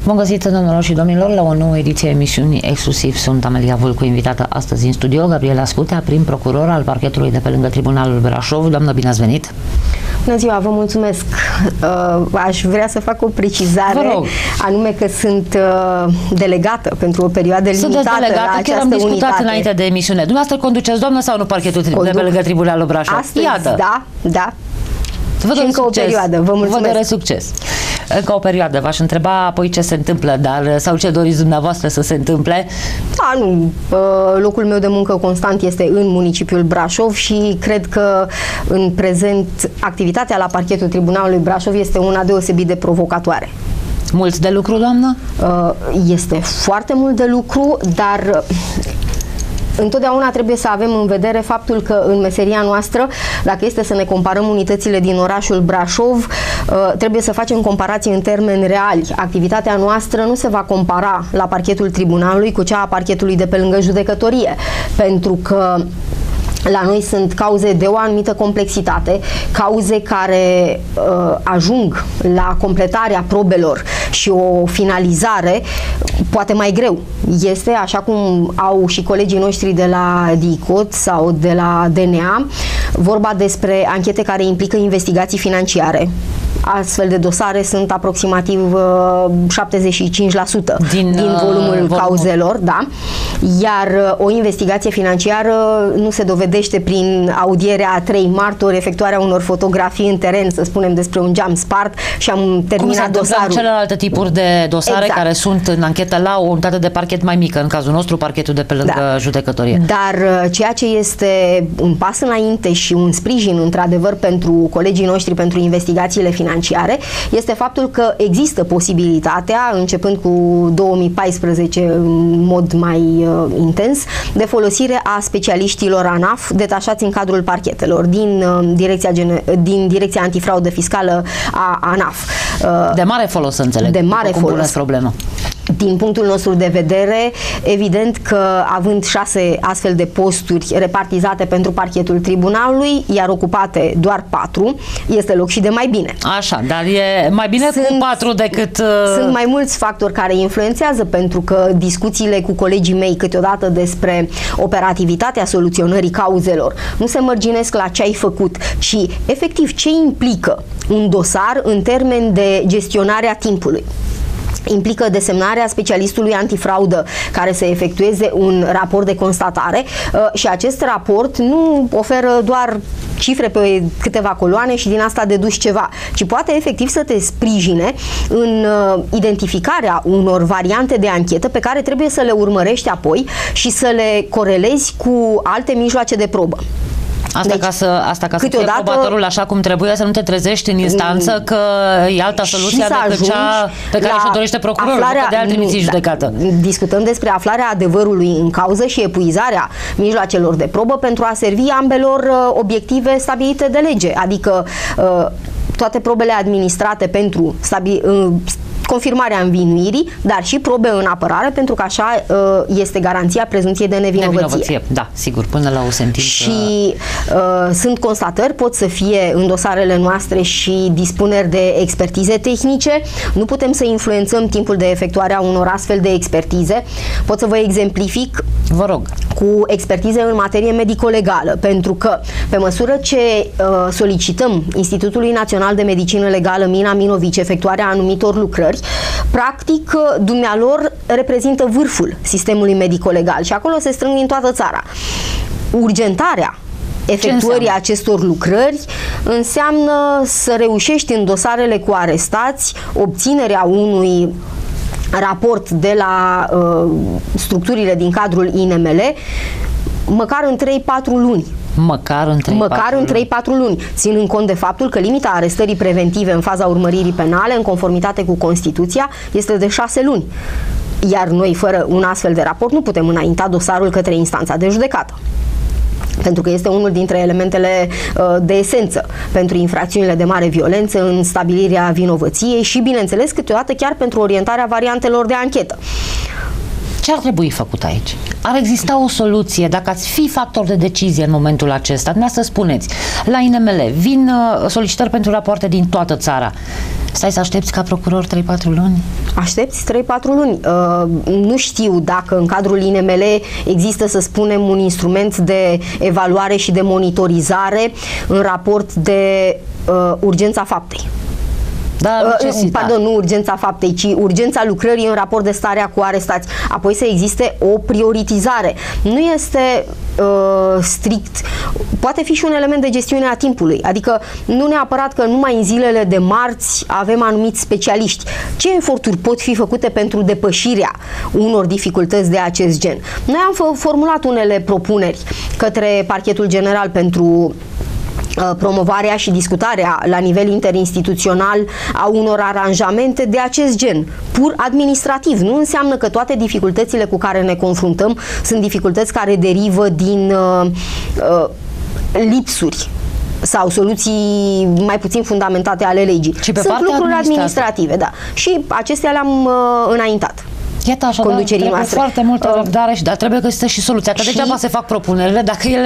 Bun găsit, domnilor și domnilor, la o nouă ediție a emisiunii Exclusiv. Sunt Amelia Vulcu, invitată astăzi în studio, Gabriela Scutea, prim procuror al parchetului de pe lângă Tribunalul Brașov. Doamnă, bine ați venit! Bună ziua, vă mulțumesc! Aș vrea să fac o precizare, anume că sunt delegată pentru o perioadă limitată la această chiar am discutat înainte de emisiune. Dumneavoastră conduceți, doamnă, sau nu parchetul de pe lângă Tribunalul Brașov? Astăzi, iată. Da. Vă doresc încă o perioadă, vă mulțumesc. Vă doresc succes. Încă o perioadă. V-aș întreba apoi ce se întâmplă, sau ce doriți dumneavoastră să se întâmple? Da, nu. Locul meu de muncă constant este în municipiul Brașov și cred că în prezent activitatea la parchetul Tribunalului Brașov este una deosebit de provocatoare. Mult de lucru, doamnă? Este foarte mult de lucru, dar întotdeauna trebuie să avem în vedere faptul că în meseria noastră, dacă este să ne comparăm unitățile din orașul Brașov, trebuie să facem comparații în termeni reali. Activitatea noastră nu se va compara la parchetul tribunalului cu cea a parchetului de pe lângă judecătorie, pentru că la noi sunt cauze de o anumită complexitate, cauze care ajung la completarea probelor și o finalizare poate mai greu. Este, așa cum au și colegii noștri de la DICOT sau de la DNA, vorba despre anchete care implică investigații financiare. Astfel de dosare sunt aproximativ 75% din volumul cauzelor, da? Iar o investigație financiară nu se dovedește prin audierea a 3 martori, efectuarea unor fotografii în teren, să spunem, despre un geam spart și am terminat dosarul. Celelalte tipuri de dosare care sunt în anchetă la o unitate de parchet mai mică, în cazul nostru parchetul de pe lângă judecătorie. Dar ceea ce este un pas înainte și un sprijin, într-adevăr, pentru colegii noștri pentru investigațiile financiare, este faptul că există posibilitatea, începând cu 2014 în mod mai intens, de folosire a specialiștilor ANAF detașați în cadrul parchetelor din Direcția Antifraudă Fiscală a ANAF. De mare folos, înțeleg. De mare folos. Problemă. Din punctul nostru de vedere, evident că având 6 astfel de posturi repartizate pentru parchetul tribunalului, iar ocupate doar 4, este loc și de mai bine. Așa, dar e mai bine cu 4 decât... Sunt mai mulți factori care influențează, pentru că discuțiile cu colegii mei câteodată despre operativitatea soluționării cauzelor nu se mărginesc la ce ai făcut, ci efectiv ce implică un dosar în termen de gestionarea timpului. Implică desemnarea specialistului antifraudă care să efectueze un raport de constatare și acest raport nu oferă doar cifre pe câteva coloane și din asta deduci ceva, ci poate efectiv să te sprijine în identificarea unor variante de anchetă pe care trebuie să le urmărești apoi și să le corelezi cu alte mijloace de probă. Asta ca să fie probatorul așa cum trebuie, să nu te trezești în instanță că e alta soluție decât cea pe care și-o dorește procurorul, că de alt trimiți judecată. Discutăm despre aflarea adevărului în cauză și epuizarea mijloacelor de probă pentru a servi ambelor obiective stabilite de lege, adică toate probele administrate pentru confirmarea învinuirii, dar și probe în apărare, pentru că așa este garanția prezumției de nevinovăție. Da, sigur, până la o sentință. Și sunt constatări, pot să fie în dosarele noastre și dispuneri de expertize tehnice. Nu putem să influențăm timpul de efectuare a unor astfel de expertize. Pot să vă exemplific, vă rog, cu expertize în materie medico-legală, pentru că pe măsură ce solicităm Institutului Național de Medicină Legală Mina Minovici efectuarea anumitor lucrări, practic, dumnealor reprezintă vârful sistemului medico-legal și acolo se strâng din toată țara. Urgentarea efectuării acestor lucrări înseamnă să reușești în dosarele cu arestați obținerea unui raport de la structurile din cadrul INML măcar în 3-4 luni. Măcar în 3-4 luni, ținând cont de faptul că limita arestării preventive în faza urmăririi penale, în conformitate cu Constituția, este de 6 luni. Iar noi, fără un astfel de raport, nu putem înainta dosarul către instanța de judecată, pentru că este unul dintre elementele de esență pentru infracțiunile de mare violență în stabilirea vinovăției și, bineînțeles, câteodată chiar pentru orientarea variantelor de anchetă. Ce ar trebui făcut aici? Ar exista o soluție, dacă ați fi factor de decizie în momentul acesta, dumneavoastră spuneți, la INML vin solicitări pentru rapoarte din toată țara. Stai să aștepți ca procuror 3-4 luni? Aștepți 3-4 luni. Nu știu dacă în cadrul INML există, să spunem, un instrument de evaluare și de monitorizare în raport de urgența faptei. Da, pardon, nu urgența faptei, ci urgența lucrării în raport de starea cu arestați. Apoi să existe o prioritizare. Nu este strict, poate fi și un element de gestiune a timpului, adică nu neapărat că numai în zilele de marți avem anumiți specialiști. Ce eforturi pot fi făcute pentru depășirea unor dificultăți de acest gen? Noi am formulat unele propuneri către Parchetul General pentru promovarea și discutarea la nivel interinstituțional a unor aranjamente de acest gen, pur administrativ. Nu înseamnă că toate dificultățile cu care ne confruntăm sunt dificultăți care derivă din lipsuri sau soluții mai puțin fundamentate ale legii. Sunt lucruri administrative, da. Și acestea le-am înaintat. Iată, așa, trebuie foarte multă răbdare și trebuie găsită și soluția. Că degeaba se fac propunerile dacă ele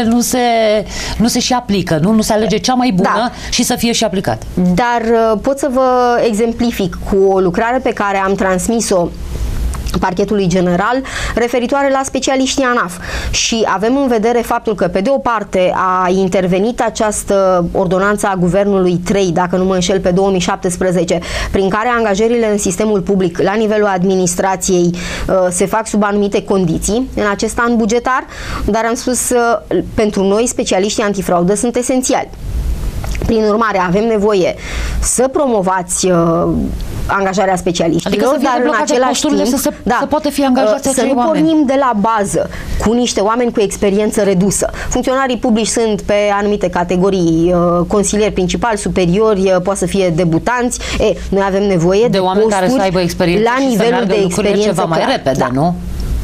nu se și aplică, nu se alege cea mai bună și să fie și aplicat. Dar pot să vă exemplific cu o lucrare pe care am transmis-o Parchetului General referitoare la specialiștii ANAF și avem în vedere faptul că pe de o parte a intervenit această ordonanță a Guvernului 3, dacă nu mă înșel, pe 2017, prin care angajările în sistemul public la nivelul administrației se fac sub anumite condiții în acest an bugetar, dar am spus pentru noi specialiștii antifraudă sunt esențiali. Prin urmare, avem nevoie să promovați angajarea specialiștilor, adică dar în același timp să poată fi angajați să nu pornim de la bază cu niște oameni cu experiență redusă. Funcționarii publici sunt pe anumite categorii, consilieri principali, superiori, poate să fie debutanți. Noi avem nevoie de oameni care să aibă experiență la nivelul de experiență ceva mai repede, nu?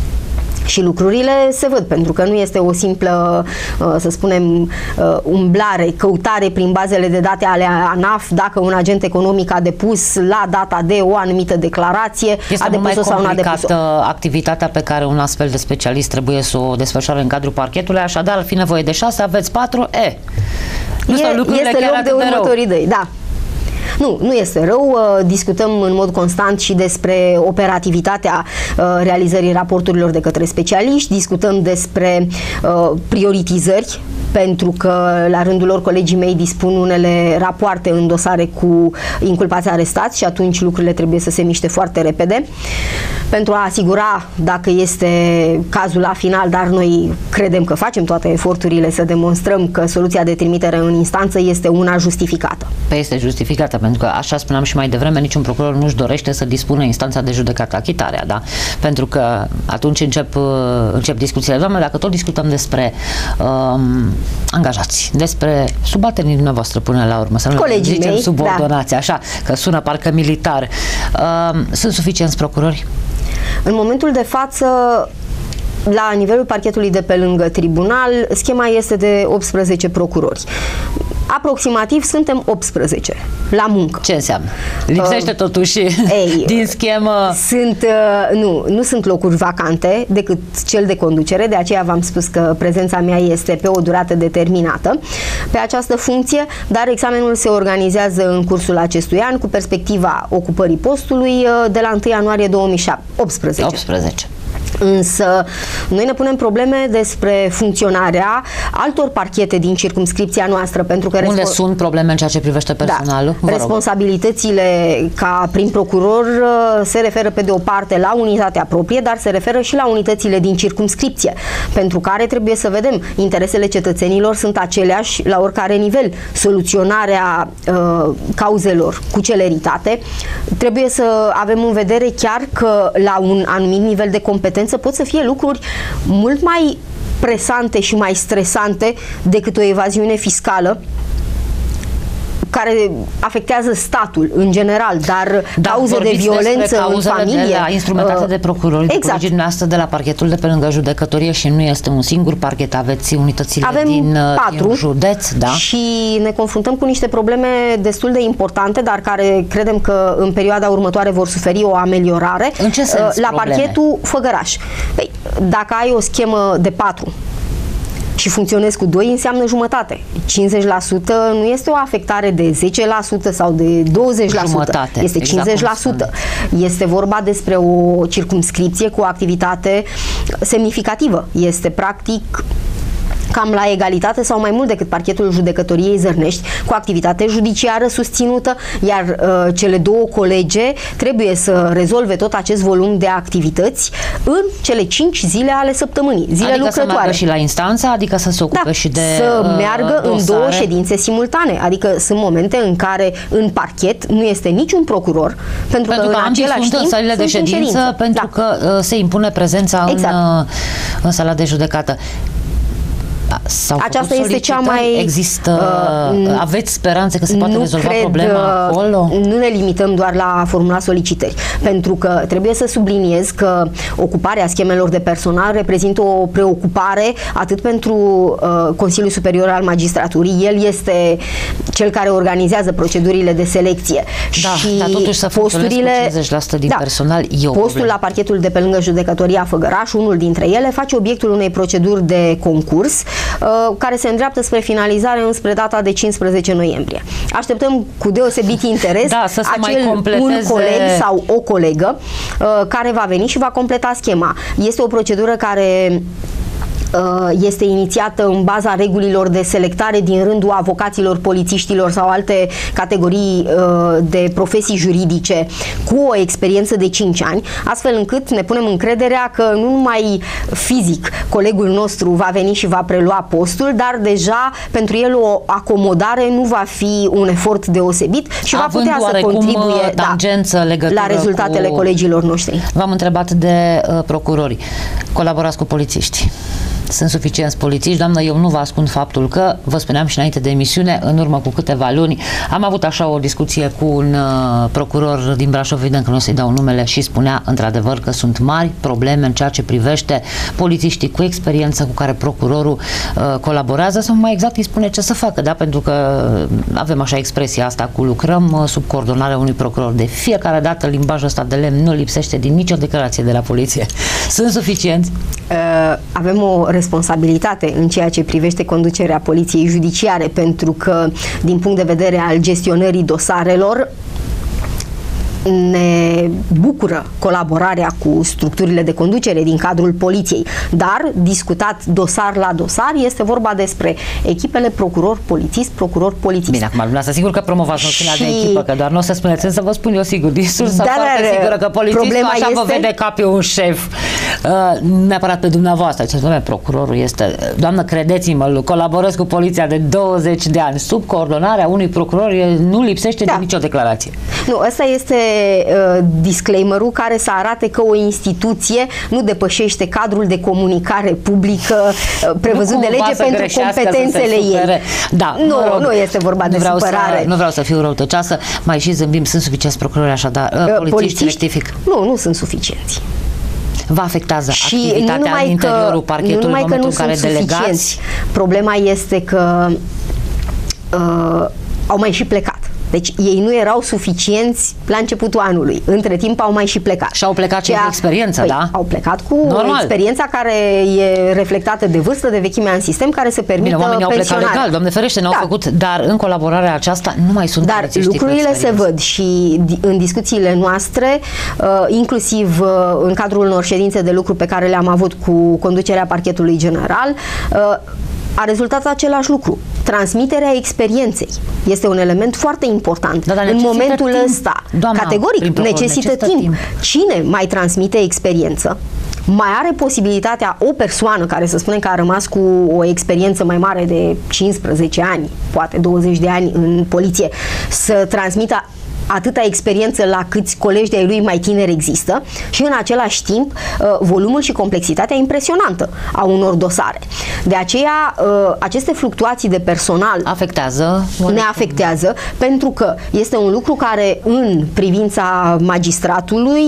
Și lucrurile se văd, pentru că nu este o simplă, să spunem, umblare, căutare prin bazele de date ale ANAF, dacă un agent economic a depus la data de o anumită declarație, a depus-o sau nu a depus-o. Activitatea pe care un astfel de specialist trebuie să o desfășoare în cadrul parchetului, așadar ar fi nevoie de 6, aveți 4, este loc de următorii 2, da. Nu este rău, discutăm în mod constant și despre operativitatea realizării raporturilor de către specialiști, discutăm despre prioritizări, pentru că la rândul lor colegii mei dispun unele rapoarte în dosare cu inculpați arestați și atunci lucrurile trebuie să se miște foarte repede pentru a asigura, dacă este cazul la final, dar noi credem că facem toate eforturile să demonstrăm că soluția de trimitere în instanță este una justificată. Păi este justificată, pentru că, așa spuneam și mai devreme, niciun procuror nu-și dorește să dispună instanța de judecată achitarea, da? Pentru că atunci încep discuțiile. Doamne, dacă tot discutăm despre angajați, despre subalternii dumneavoastră până la urmă, să nu zicem subordonați, așa, că sună parcă militar, sunt suficienți procurori? În momentul de față, la nivelul parchetului de pe lângă tribunal, schema este de 18 procurori. Aproximativ suntem 18 la muncă. Ce înseamnă? Lipsește totuși din schemă. Nu sunt locuri vacante decât cel de conducere, de aceea v-am spus că prezența mea este pe o durată determinată pe această funcție, dar examenul se organizează în cursul acestui an cu perspectiva ocupării postului de la 1 ianuarie 2018. Însă noi ne punem probleme despre funcționarea altor parchete din circumscripția noastră, pentru că unde sunt probleme în ceea ce privește personalul? Da, responsabilitățile ca prim procuror se referă pe de o parte la unitatea proprie, dar se referă și la unitățile din circumscripție, pentru care trebuie să vedem, interesele cetățenilor sunt aceleași la oricare nivel. Soluționarea cauzelor cu celeritate, trebuie să avem în vedere chiar că la un anumit nivel de competență pot să fie lucruri mult mai presante și mai stresante decât o evaziune fiscală care afectează statul în general, dar cauze de violență în familie. De la instrumentate de procurori, exact. Colegii dumneavoastră de la parchetul de pe lângă judecătorie, și nu este un singur parchet, aveți unitățile din 4 județ, da? Și ne confruntăm cu niște probleme destul de importante, dar care credem că în perioada următoare vor suferi o ameliorare. În ce sens la probleme? parchetul Făgăraș. Păi, dacă ai o schemă de 4 și funcționezi cu 2, înseamnă jumătate. 50% nu este o afectare de 10% sau de 20%. Jumătate, este 50%. Exact. Este vorba despre o circumscripție cu o activitate semnificativă. Este practic cam la egalitate sau mai mult decât parchetul judecătoriei Zărnești, cu activitate judiciară susținută, iar cele două colege trebuie să rezolve tot acest volum de activități în cele 5 zile ale săptămânii, zile adică lucrătoare. Să meargă și la instanță, adică să se ocupe și de să meargă dosare. În 2 ședințe simultane, adică sunt momente în care în parchet nu este niciun procuror, pentru că în același sunt timp în sălile de ședință, pentru că se impune prezența în sala de judecată. Aceasta este cea mai... Există... aveți speranțe că se poate rezolva problema acolo? Nu ne limităm doar la a formula solicitări, pentru că trebuie să subliniez că ocuparea schemelor de personal reprezintă o preocupare atât pentru Consiliul Superior al Magistraturii. El este cel care organizează procedurile de selecție. Da, și dar totuși să posturile, cu 50% din personal e o postul la parchetul de pe lângă judecătoria Făgăraș, unul dintre ele, face obiectul unei proceduri de concurs care se îndreaptă spre finalizare înspre data de 15 noiembrie. Așteptăm cu deosebit interes un coleg sau o colegă care va veni și va completa schema. Este o procedură care este inițiată în baza regulilor de selectare din rândul avocaților, polițiștilor sau alte categorii de profesii juridice cu o experiență de 5 ani, astfel încât ne punem încrederea că nu numai fizic colegul nostru va veni și va prelua postul, dar deja pentru el o acomodare nu va fi un efort deosebit și va putea să contribuie la rezultatele colegilor noștri. V-am întrebat de procurori. Colaborați cu polițiști. Sunt suficienți polițiști. Doamnă, eu nu vă ascund faptul că, vă spuneam și înainte de emisiune, în urmă cu câteva luni, am avut așa o discuție cu un procuror din Brașov, evident că nu o să-i dau numele, și spunea într-adevăr că sunt mari probleme în ceea ce privește polițiștii cu experiență cu care procurorul colaborează, sau mai exact îi spune ce să facă, da? Pentru că avem așa expresia asta cu lucrăm sub coordonarea unui procuror. De fiecare dată limbajul ăsta de lemn nu lipsește din nicio declarație de la poliție. Sunt suficienți? Avem o responsabilitate în ceea ce privește conducerea poliției judiciare, pentru că din punct de vedere al gestionării dosarelor ne bucură colaborarea cu structurile de conducere din cadrul poliției, dar discutat dosar la dosar este vorba despre echipele procuror-polițist, procuror-polițist. Bine, acum dumneavoastră sigur că promovați noțiunea de echipă, că doar nu o să spuneți, să vă spun eu sigur, din sursă foarte sigură că polițistul așa vă vede ca pe un șef, neapărat pe dumneavoastră. Ce spune, procurorul este, doamnă, credeți-mă, colaborez cu poliția de 20 de ani, sub coordonarea unui procuror nu lipsește de nicio declarație. Nu, ăsta este disclaimerul care să arate că o instituție nu depășește cadrul de comunicare publică prevăzut de lege pentru competențele ei. Da, nu este vorba de supărare. Nu vreau să fiu răutăcioasă, mai și zâmbim, sunt suficienți procurori, așadar, polițiști, rectific. Nu sunt suficienți. Vă afectează activitatea în interiorul parchetului în momentul în care delegați? Problema este că au mai și plecat. Deci ei nu erau suficienți la începutul anului. Între timp au mai și plecat. Și au plecat cu experiență, da? Au plecat cu experiența care e reflectată de vârstă, de vechimea în sistem, care să permită oamenii au plecat legal, Doamne ferește, ne-au făcut, dar în colaborarea aceasta nu mai sunt polițiștii. Dar lucrurile se văd și în discuțiile noastre, inclusiv în cadrul unor ședințe de lucru pe care le-am avut cu conducerea parchetului general, a rezultat același lucru. Transmiterea experienței este un element foarte important. În momentul ăsta, categoric, necesită timp. Cine mai transmite experiență, mai are posibilitatea o persoană care să spunem că a rămas cu o experiență mai mare de 15 ani, poate 20 de ani în poliție, să transmită atâta experiență la câți colegi de-ai lui mai tineri există și în același timp volumul și complexitatea impresionantă a unor dosare. De aceea aceste fluctuații de personal ne afectează, pentru că este un lucru care în privința magistratului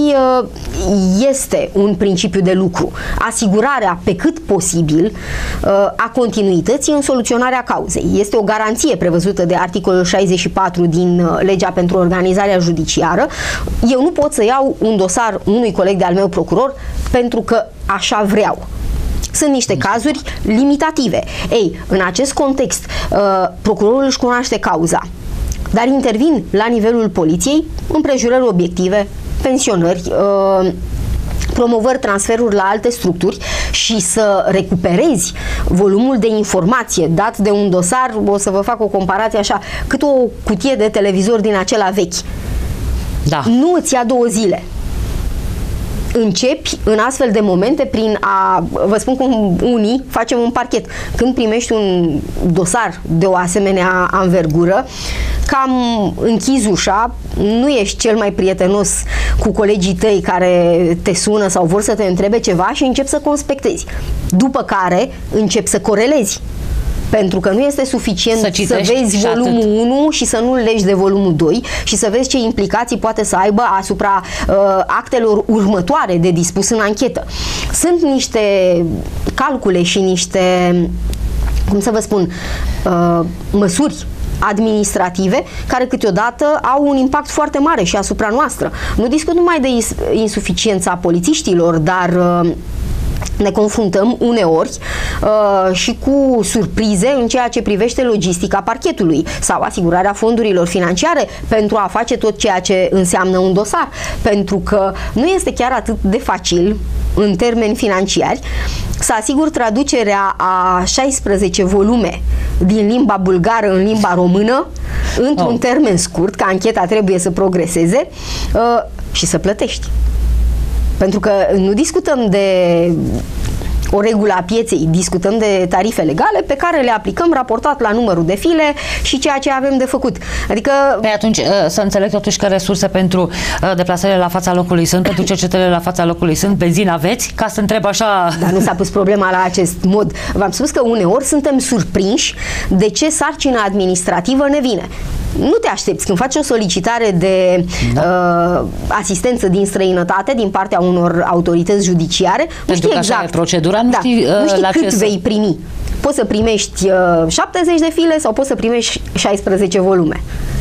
este un principiu de lucru. Asigurarea pe cât posibil a continuității în soluționarea cauzei. Este o garanție prevăzută de articolul 64 din legea pentru organizarea judiciară. Eu nu pot să iau un dosar unui coleg de-al meu procuror pentru că așa vreau. Sunt niște cazuri limitative. Ei, în acest context, procurorul își cunoaște cauza, dar intervin la nivelul poliției împrejurări obiective, pensionări, promovări, transferuri la alte structuri și să recuperezi volumul de informație dat de un dosar, o să vă fac o comparație așa, cât o cutie de televizor din acela vechi. Da. Nu îți ia 2 zile. Începi în astfel de momente prin a, vă spun cum unii facem un parchet. Când primești un dosar de o asemenea anvergură, cam închizi ușa, nu ești cel mai prietenos cu colegii tăi care te sună sau vor să te întrebe ceva și începi să conspectezi. După care începi să corelezi. Pentru că nu este suficient să vezi volumul 1 și să nu-l legi de volumul 2 și să vezi ce implicații poate să aibă asupra actelor următoare de dispus în anchetă. Sunt niște calcule și niște, cum să vă spun, măsuri administrative care câteodată au un impact foarte mare și asupra noastră. Nu discut numai de insuficiența polițiștilor, dar ne confruntăm uneori și cu surprize în ceea ce privește logistica parchetului sau asigurarea fondurilor financiare pentru a face tot ceea ce înseamnă un dosar. Pentru că nu este chiar atât de facil în termeni financiari să asigur traducerea a 16 volume din limba bulgară în limba română într-un termen scurt, că ancheta trebuie să progreseze și să plătești. Pentru că nu discutăm de o regulă a pieței, discutăm de tarife legale pe care le aplicăm raportat la numărul de file și ceea ce avem de făcut. Adică... Păi atunci să înțeleg totuși că resurse pentru deplasările la fața locului sunt, pentru cercetările la fața locului sunt, benzină aveți? Ca să întreb așa... Dar nu s-a pus problema la acest mod. V-am spus că uneori suntem surprinși de ce sarcină administrativă ne vine. Nu te aștepți când faci o solicitare de asistență din străinătate din partea unor autorități judiciare, nu știi exact procedura, nu știi, nu știi la cât ce vei primi. Poți să primești 70 de file sau poți să primești 16 volume.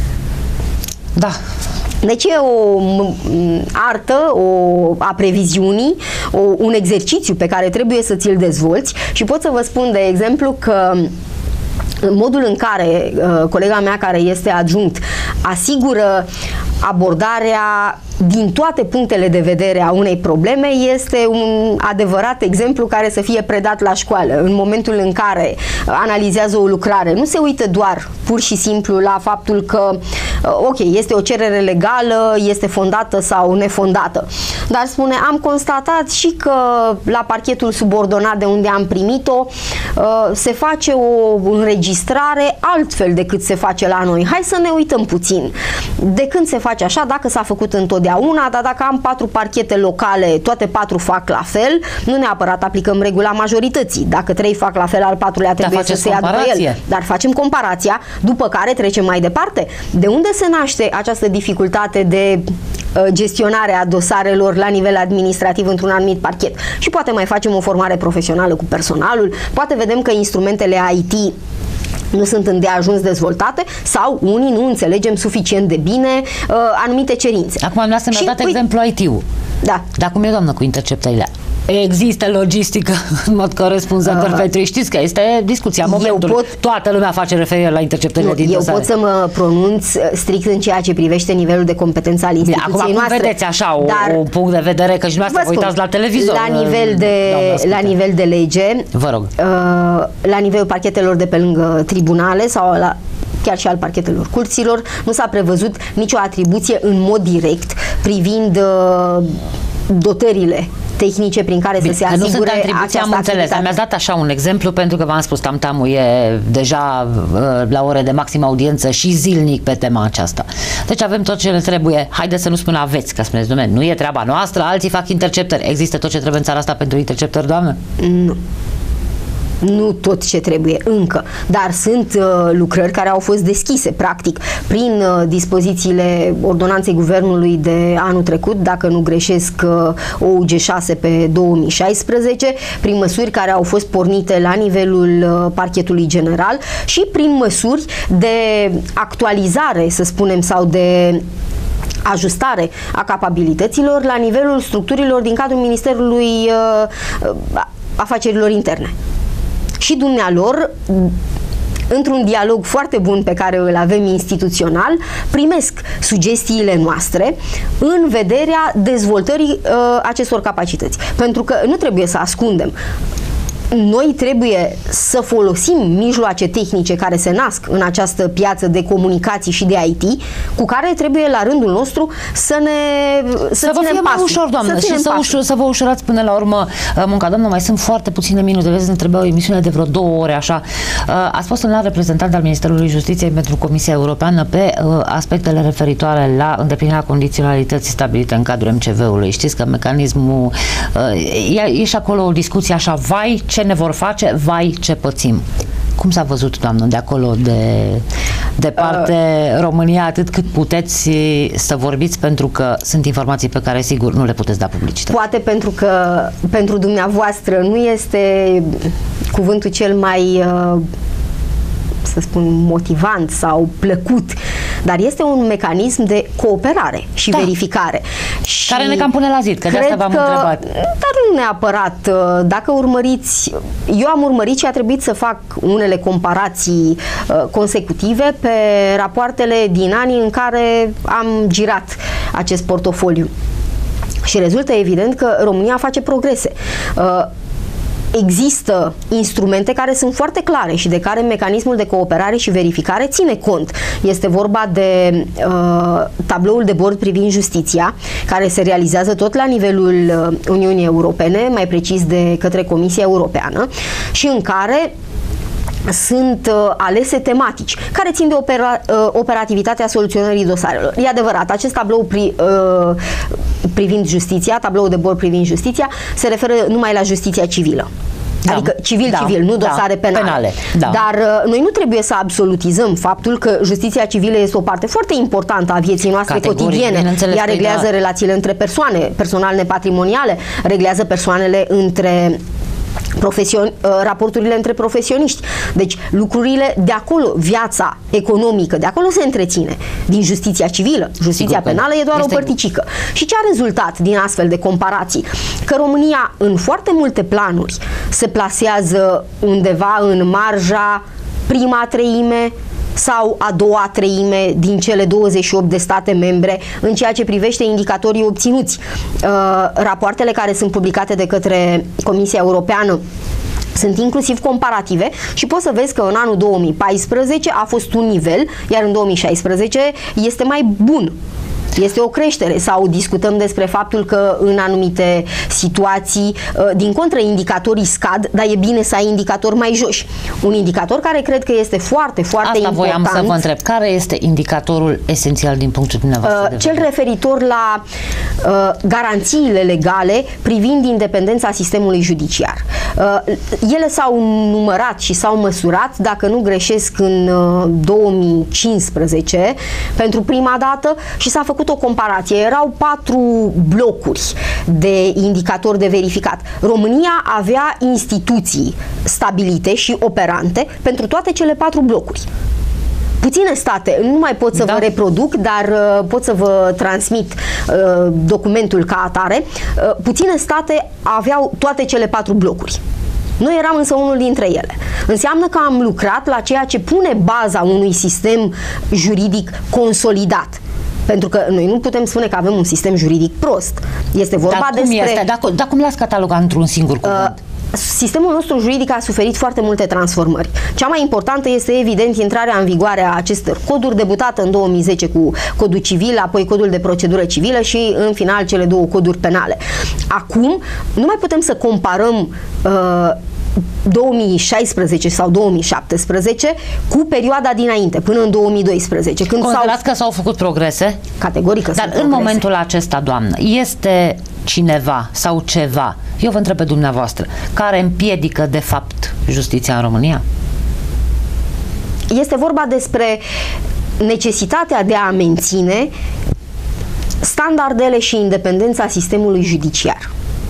Da. Deci e o artă a previziunii, un exercițiu pe care trebuie să ți-l dezvolți și pot să vă spun, de exemplu, că modul în care colega mea care este adjunct asigură abordarea din toate punctele de vedere a unei probleme este un adevărat exemplu care să fie predat la școală. În momentul în care analizează o lucrare, nu se uită doar pur și simplu la faptul că ok, este o cerere legală, este fondată sau nefondată, dar spune, am constatat și că la parchetul subordonat de unde am primit-o se face o înregistrare altfel decât se face la noi. Hai să ne uităm puțin. De când se face așa, dacă s-a făcut întotdeauna, dar dacă am 4 parchete locale, toate 4 fac la fel, nu neapărat aplicăm regula majorității. Dacă 3 fac la fel, al 4-lea trebuie să se ia după el. Dar facem comparația, după care trecem mai departe. De unde se naște această dificultate de gestionare a dosarelor la nivel administrativ într-un anumit parchet? Și poate mai facem o formare profesională cu personalul, poate vedem că instrumentele IT nu sunt îndeajuns dezvoltate sau unii nu înțelegem suficient de bine anumite cerințe. Acum mi-a dat exemplu IT-ul. Da. Dar cum e, doamnă, cu interceptările? Există logistică în mod corespunzător pentru ei. Știți că este discuția momentului. Toată lumea face referire la interceptările din dosare. Eu pot să mă pronunț strict în ceea ce privește nivelul de competență al instituției noastre. Acum vedeți așa un punct de vedere, că și dumneavoastră vă uitați la televizor. La nivel de lege, vă rog, la nivelul parchetelor de pe lângă tribunale sau chiar și al parchetelor curților, nu s-a prevăzut nicio atribuție în mod direct privind dotările tehnice prin care să se că nu sunt asigure atribuții, am această înțeles, dar activitate. mi-ați dat așa un exemplu, pentru că v-am spus, Tamtamul e deja la ore de maximă audiență și zilnic pe tema aceasta. Deci avem tot ce le trebuie. Haideți să nu spun aveți, că spuneți, dom'le, nu e treaba noastră, alții fac interceptări. Există tot ce trebuie în țara asta pentru interceptări, doamnă? Nu. Nu tot ce trebuie încă, dar sunt lucrări care au fost deschise, practic, prin dispozițiile ordonanței Guvernului de anul trecut, dacă nu greșesc, OUG 6 pe 2016, prin măsuri care au fost pornite la nivelul Parchetului General și prin măsuri de actualizare, să spunem, sau de ajustare a capabilităților la nivelul structurilor din cadrul Ministerului Afacerilor Interne. Și dumnealor, într-un dialog foarte bun pe care îl avem instituțional, primesc sugestiile noastre în vederea dezvoltării acestor capacități. Pentru că nu trebuie să ascundem. Noi trebuie să folosim mijloace tehnice care se nasc în această piață de comunicații și de IT, cu care trebuie la rândul nostru să vă fie mai ușor, doamnă, și să vă ușurați până la urmă munca. Doamnă, mai sunt foarte puține minute, vezi, ne trebuie o emisiune de vreo 2 ore, așa. Ați fost un alt reprezentant al Ministerului Justiției pentru Comisia Europeană pe aspectele referitoare la îndeplinirea condiționalității stabilite în cadrul MCV-ului. Știți că mecanismul e și acolo o discuție așa, vai, ce ne vor face, vai, ce pățim. Cum s-a văzut, doamnă, de acolo, de departe, România, atât cât puteți să vorbiți, pentru că sunt informații pe care, sigur, nu le puteți da publicitate. Poate pentru că pentru dumneavoastră nu este cuvântul cel mai să spun motivant sau plăcut, dar este un mecanism de cooperare și verificare. Care ne cam pune la zid, că de asta v-am întrebat. Dar nu neapărat. Dacă urmăriți, eu am urmărit și a trebuit să fac unele comparații consecutive pe rapoartele din anii în care am girat acest portofoliu. Și rezultă evident că România face progrese. Există instrumente care sunt foarte clare și de care mecanismul de cooperare și verificare ține cont. Este vorba de tabloul de bord privind justiția, care se realizează tot la nivelul Uniunii Europene, mai precis de către Comisia Europeană, și în care sunt alese tematici care țin de operativitatea soluționării dosarelor. E adevărat, acest tablou privind justiția, tabloul de bord privind justiția, se referă numai la justiția civilă. Da, adică civil-civil, nu dosare penale. Dar noi nu trebuie să absolutizăm faptul că justiția civilă este o parte foarte importantă a vieții noastre cotidiene. Ea reglează relațiile între persoane, personal nepatrimoniale, reglează persoanele între raporturile între profesioniști. Deci lucrurile de acolo, viața economică, de acolo se întreține. Din justiția civilă. Justiția penală e doar o părticică. Și ce a rezultat din astfel de comparații? Că România în foarte multe planuri se plasează undeva în marja prima treime sau a doua treime din cele 28 de state membre în ceea ce privește indicatorii obținuți. Rapoartele care sunt publicate de către Comisia Europeană sunt inclusiv comparative și poți să vezi că în anul 2014 a fost un nivel, iar în 2016 este mai bun. Este o creștere, sau discutăm despre faptul că în anumite situații, din contră, indicatorii scad, dar e bine să ai indicatori mai joși. Un indicator care cred că este foarte, foarte important. Asta voiam să vă întreb. Care este indicatorul esențial din punctul dumneavoastră de vedere? Cel referitor la garanțiile legale privind independența sistemului judiciar. Ele s-au numărat și s-au măsurat, dacă nu greșesc, în 2015 pentru prima dată și s-a făcut o comparație. Erau 4 blocuri de indicatori de verificat. România avea instituții stabilite și operante pentru toate cele 4 blocuri. Puține state, nu mai pot să vă reproduc, dar pot să vă transmit documentul ca atare, puține state aveau toate cele 4 blocuri. Noi eram însă unul dintre ele. Înseamnă că am lucrat la ceea ce pune baza unui sistem juridic consolidat. Pentru că noi nu putem spune că avem un sistem juridic prost. Este vorba despre... Dar cum l-ați catalogat într-un singur cuvânt? sistemul nostru juridic a suferit foarte multe transformări. Cea mai importantă este, evident, intrarea în vigoare a acestor coduri, debutată în 2010 cu codul civil, apoi codul de procedură civilă și, în final, cele două coduri penale. Acum, nu mai putem să comparăm 2016 sau 2017 cu perioada dinainte, până în 2012. Când considerați că s-au făcut progrese? Categoric că Dar în momentul acesta, doamnă, este cineva sau ceva, eu vă întreb pe dumneavoastră, care împiedică de fapt justiția în România? Este vorba despre necesitatea de a menține standardele și independența sistemului judiciar.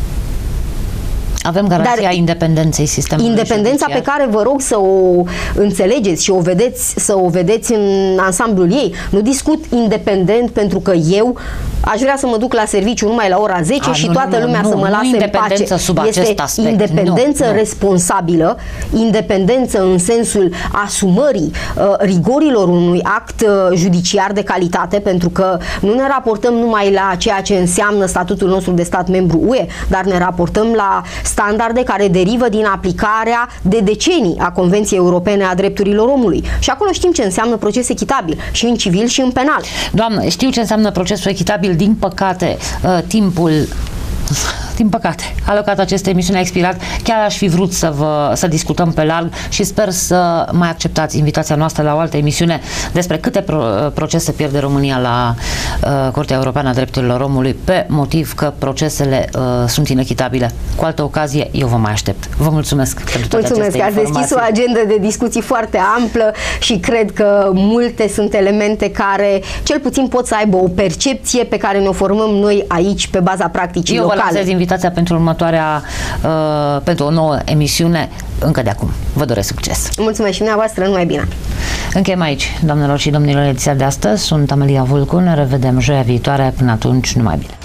Avem garanția independenței sistemului independența judiciar? Pe care vă rog să o înțelegeți și să o vedeți în ansamblul ei. Nu discut independent pentru că eu aș vrea să mă duc la serviciu numai la ora 10 și toată lumea să mă lase în pace. Sub acest aspect. Independență responsabilă, independență în sensul asumării rigorilor unui act judiciar de calitate, pentru că nu ne raportăm numai la ceea ce înseamnă statutul nostru de stat membru UE, dar ne raportăm la standarde care derivă din aplicarea de decenii a Convenției Europene a Drepturilor Omului. Și acolo știm ce înseamnă proces echitabil, și în civil și în penal. Doamnă, știu ce înseamnă procesul echitabil. Din păcate, timpul alocat acestei emisiuni a expirat. Chiar aș fi vrut să discutăm pe larg și sper să mai acceptați invitația noastră la o altă emisiune despre câte procese pierde România la Curtea Europeană a Drepturilor Omului pe motiv că procesele sunt inechitabile. Cu altă ocazie, eu vă mai aștept. Vă mulțumesc pentru toate aceste informații. Ați deschis o agendă de discuții foarte amplă și cred că multe sunt elemente care cel puțin pot să aibă o percepție pe care ne-o formăm noi aici pe baza practicii locale. Eu vă lansez invitația pentru următoarea, pentru o nouă emisiune încă de acum. Vă doresc succes! Mulțumesc și dumneavoastră, numai bine! Încheiem aici, doamnelor și domnilor, ediția de astăzi. Sunt Amelia Vulcu, ne revedem joia viitoare. Până atunci, numai bine!